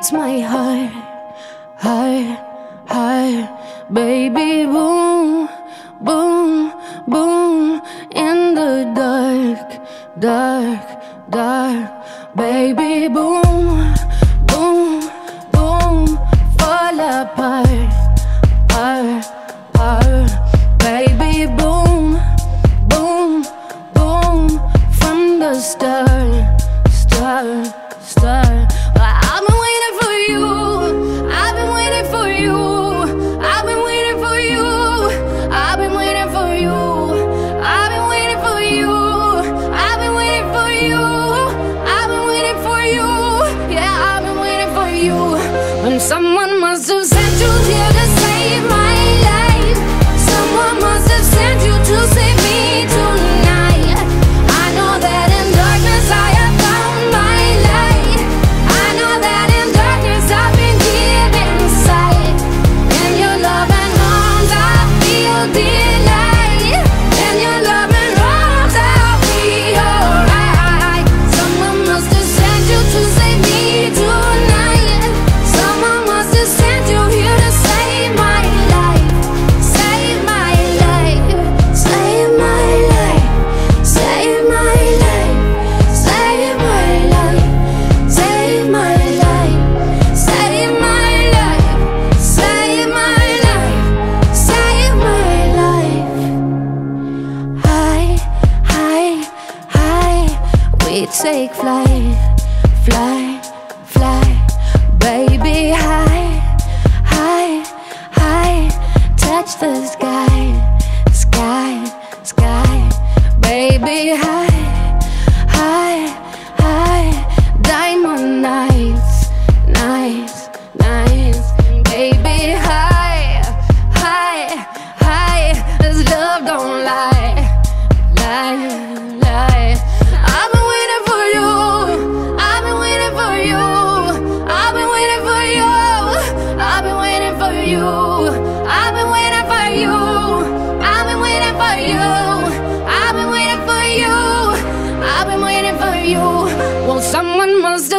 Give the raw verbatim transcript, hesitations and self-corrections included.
beats my heart, heart, heart. Baby, boom, boom, boom. In the dark, dark, dark. Baby, boom, boom, boom. Fall apart, apart, apart. Baby, boom, boom, boom. From the start, start, start. I've been waiting for you, I've been waiting for you, I've been waiting for you, I've been waiting for you, I've been waiting for you, I've been waiting for you, I've been waiting for you, yeah, I've been waiting for you. When someone must have sent you here to save my life, someone must have sent you to save me tonight. I know that in darkness I have found my light. I know that in darkness I've been given sight. In your loving arms I feel delight. In your loving arms I'll be alright. Someone must have sent you to save me tonight. Someone must have sent you here to save my life. Save my life. Save my life. Save my life. Save my life. Save my life. Save my life. Save my life. Save my life. High, high, high. We take flight, fly, fly. Baby, high, high, high. Touch the sky, sky, sky. Baby, high, high, high. Diamond nights, nights, nights. Baby, high, high, high. This love don't lie, lie, lie. I've been waiting for you, I've been waiting for you, I've been waiting for you, I've been waiting for you, I've been waiting for you, I've been waiting for you, I've been waiting for you, I've been waiting for you. Well, someone must